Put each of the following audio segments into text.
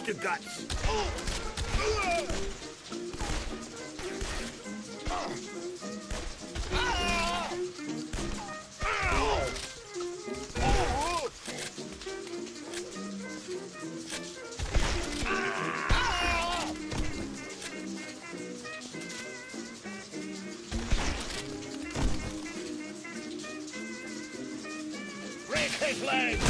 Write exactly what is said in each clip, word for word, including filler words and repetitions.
the guts. Break his legs!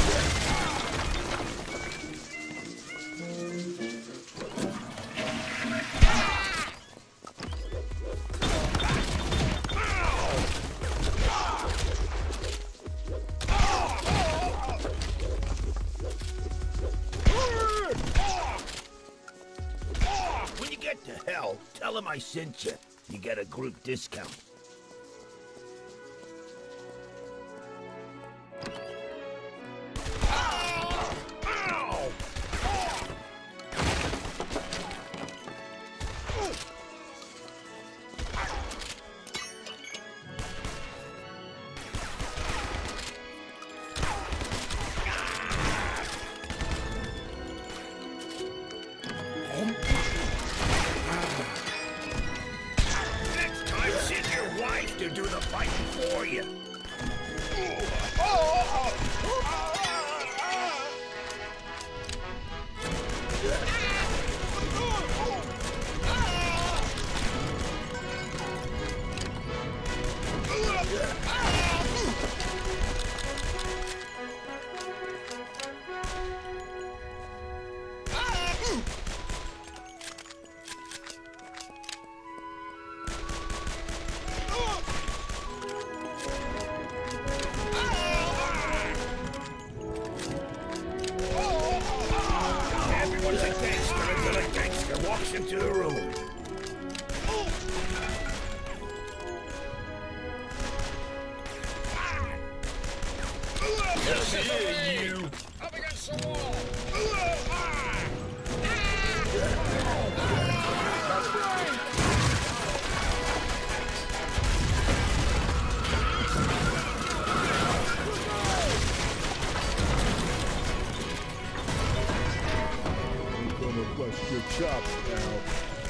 When you get to hell, tell him I sent you. You get a group discount. Next time, send your wife to do the fighting for you. Everyone's a gangster until a gangster walks into the room. See you. Up against the wall. I'm gonna bust your chops now.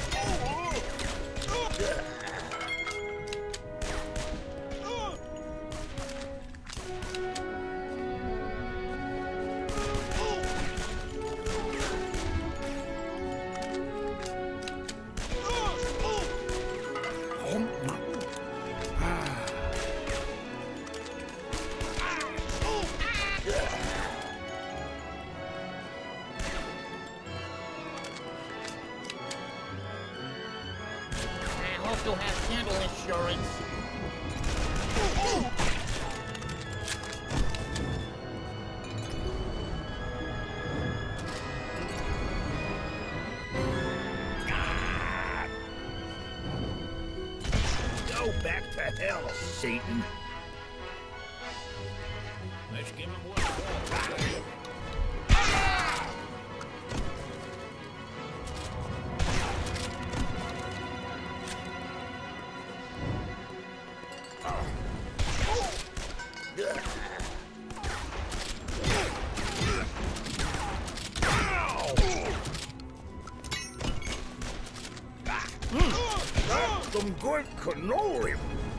I hope you'll have dental insurance. Go back to hell, Satan. Let's give him what he wants. Some good cannoli.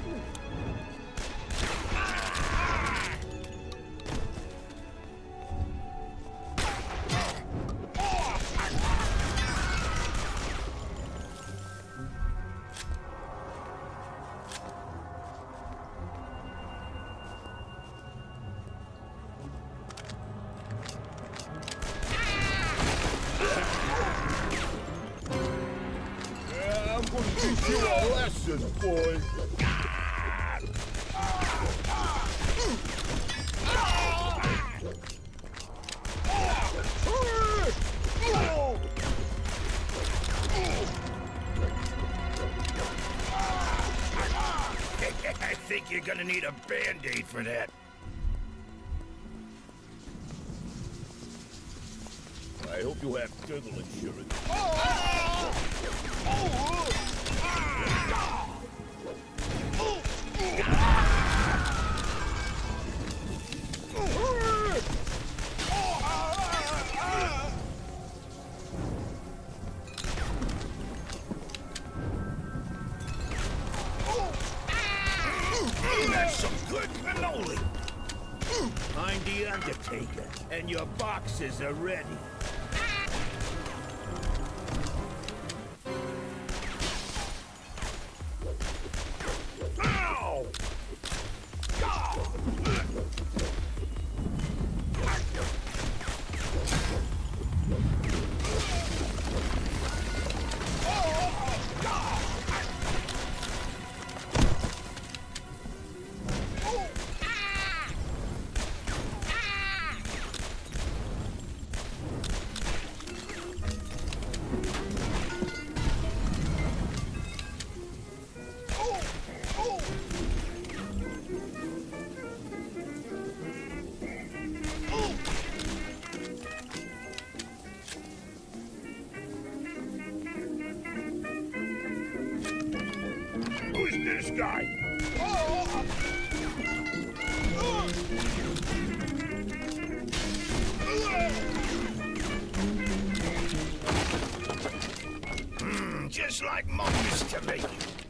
I'm gonna teach you a lesson, boy. I think you're gonna need a Band-Aid for that. I hope you have dental insurance. That's some good cannoli. I'm the Undertaker, and your boxes are ready. Ow! Who's this guy? Hmm, just like Mom used to make it.